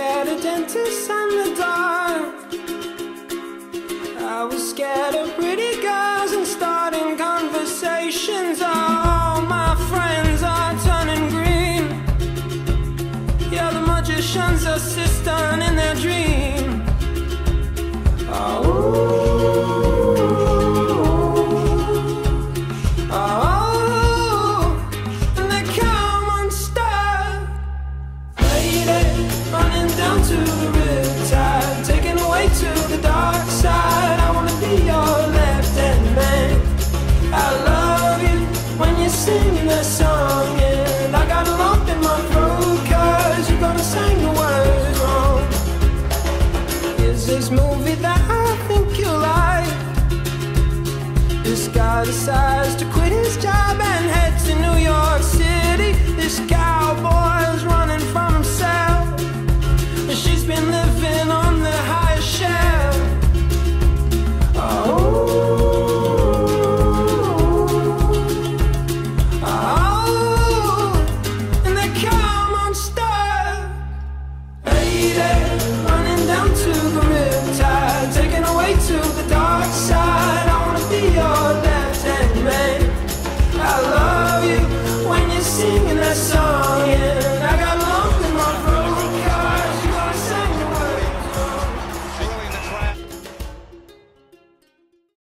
scared of dentists and the dark. I was scared of pretty girls and starting conversations. All my friends are turning green. Yeah, the magician's assistant in their dream. And they come unstuck. Lady, running down to the riptide, taken away to the dark side. I wanna be your left-hand man. I love you when you're singing that song, and I got a lump in my throat 'cause you're gonna sing the words wrong. Is this movie that I think you like? This guy decides to quit.